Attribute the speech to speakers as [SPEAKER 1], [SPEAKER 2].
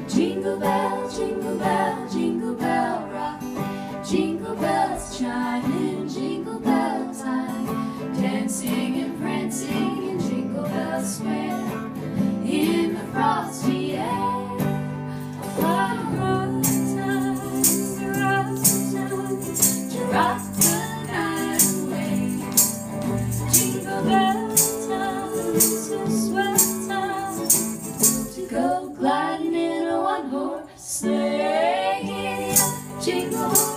[SPEAKER 1] Jingle bell, jingle bell rock. Jingle bells chime in jingle bell time. Dancing and prancing in Jingle Bell Square. In the frosty air. What a rock time to rock the night away. Jingle bell time is swell time to go gliding in a one-horse sleigh. Jingle